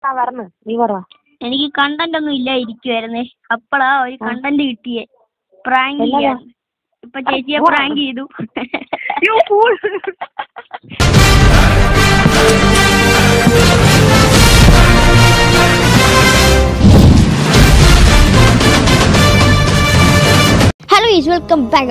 വരണം നീ പറ. എനിക്ക് കണ്ടന്റ് ഒന്നും ഇല്ല ഇരിക്കുവായിരുന്നേ. അപ്പളാ ഒരു കണ്ടന്റ് കിട്ടിയേ. പ്രാങ്ക് ചെയ്യാൻ. ഇപ്പൊ ചേച്ചിയെ പ്രാങ്ക് ചെയ്തു. Hello is welcome back.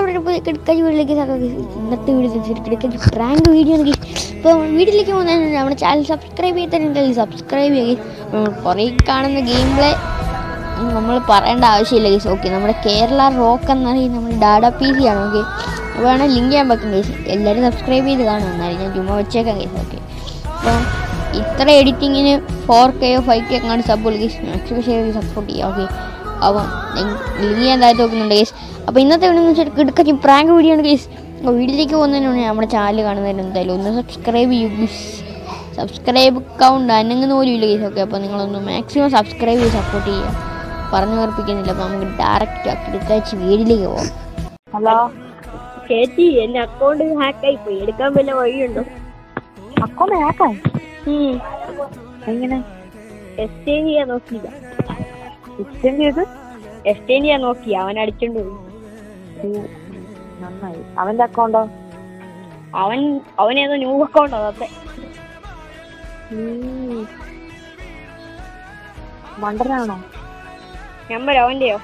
ഇന്നത്തെ വീഡിയോ പ്രാങ്ക് വീഡിയോ ആണ്. ഇപ്പോൾ വീട്ടിലേക്ക് പോകുന്നതിന് നമ്മുടെ ചാനൽ സബ്സ്ക്രൈബ് ചെയ്തിട്ടുണ്ടെങ്കിൽ സബ്സ്ക്രൈബ് ചെയ്യും. കുറേ കാണുന്ന ഗെയിം പ്ലേ നമ്മൾ പറയേണ്ട ആവശ്യമില്ല ഗീസ്. ഓക്കെ, നമ്മുടെ കേരള റോക്ക് എന്നറിയും നമ്മൾ ഡാഡ പി സി ആണ്. ഓക്കെ, വേണമെങ്കിൽ ലിങ്ക് ചെയ്യാൻ പറ്റും ഗീസ്. എല്ലാവരും സബ്സ്ക്രൈബ് ചെയ്ത് കാണും. എന്നാലും ഞാൻ ചുമ്മാ വെച്ചേക്കാം ഗീസ്. ഓക്കെ, അപ്പോൾ ഇത്ര എഡിറ്റിങ്ങിന് 4K 5K എങ്ങാണ്ട് support guys. Maximum share support ചെയ്യാം. ഓക്കെ, അപ്പോൾ ലിങ്ക് ചെയ്യാൻ താഴത്ത് നോക്കുന്നുണ്ട് ഗീസ്. അപ്പോൾ ഇന്നത്തെ വീഡിയോ എന്ന് വെച്ചാൽ കിടക്കച്ച് പ്രാങ്ക് വീഡിയോ ആണ് ഗീസ്. അപ്പോൾ വീട്ടിലേക്ക് പോകുന്നതിന് മുന്നേ നമ്മുടെ ചാനൽ കാണുന്നതിന് എന്തായാലും ഒന്ന് സബ്സ്ക്രൈബ് ചെയ്യും ഗീസ്. സബ്സ്ക്രൈബ് അക്കൗണ്ട് അനങ്ങുന്ന പോലും ഇല്ല ഗീസ്. ഓക്കെ, അപ്പോൾ നിങ്ങളൊന്ന് മാക്സിമം സബ്സ്ക്രൈബ് ചെയ്ത് സപ്പോർട്ട് ചെയ്യുക. പറഞ്ഞു നിർപ്പിക്കുന്നില്ല. അപ്പോൾ നമുക്ക് ഡയറക്റ്റ് കിടക്കച്ച് വീട്ടിലേക്ക് പോകാം. ഹലോ ചേച്ചി, എന്റെ അക്കൗണ്ട് ഹാക്കായി പോയി. എടുക്കാൻ വല്ല വഴിയുണ്ടോ? അക്കൗണ്ട് ഹാക്കാ? എങ്ങനെ? എക്സ്ചേഞ്ച് ചെയ്യാൻ നോക്കിയില്ല. എക്സ്ചേഞ്ച് ചെയ്ത് എക്സ്ചേഞ്ച് ചെയ്യാൻ നോക്കി, അവൻ അടിച്ചോണ്ട് പോയി. നന്നായി. അവന്റെ അക്കൗണ്ടോ? അവനേതോ ന്യൂ അക്കൗണ്ടോ? അതെ, മണ്ടനാണോ? നമ്പർ അവന്റെയോ?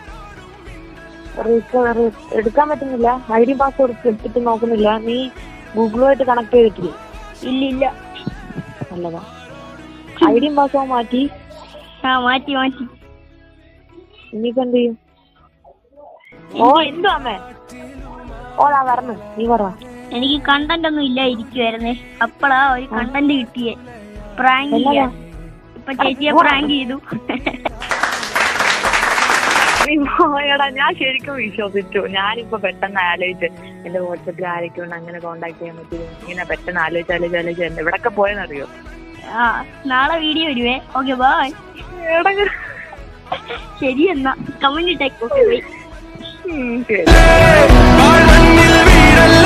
എടുക്കാൻ പറ്റുന്നില്ല. ID പാസ്വേഡ് എടുത്തിട്ട് നോക്കുന്നില്ല. നീ ഗൂഗിളുമായിട്ട് കണക്ട് ചെയ്തിട്ടില്ലേ? ഇല്ല. നല്ലതാ. ID പാസ്വേഡ് മാറ്റി. മാറ്റി. ഇനിയിപ്പോ എന്ത് ചെയ്യും? എന്തോ അമ്മേ. ഓളാ വരണം നീ പറ. എനിക്ക് കണ്ടന്റ് ഒന്നും ഇല്ല ഇരിക്കുവായിരുന്നേ. അപ്പളാ ഒരു കണ്ടന്റ് കിട്ടിയേ. പ്രാങ്ക് ചെയ്യാൻ. ഇപ്പൊ ചേച്ചിയെ പ്രാങ്ക് ചെയ്തു. എടാ, ഞാൻ ശരിക്കും വിശ്വസിച്ചു. ഞാനിപ്പോ പെട്ടെന്ന് ആലോചിച്ച് എന്റെ വാട്സപ്പിൽ ആരൊക്കെ ഉണ്ട് അങ്ങനെ കോണ്ടാക്ട് ചെയ്യാൻ പറ്റും. ഇങ്ങനെ പെട്ടെന്ന് ആലോചിച്ച് എവിടൊക്കെ പോയെന്നറിയോ? നാളെ വീഡിയോ വരുവേ. Okay, bye. ശരി എന്നാ, കമന്റ് ഇട്ടേക്കോ. ശരി.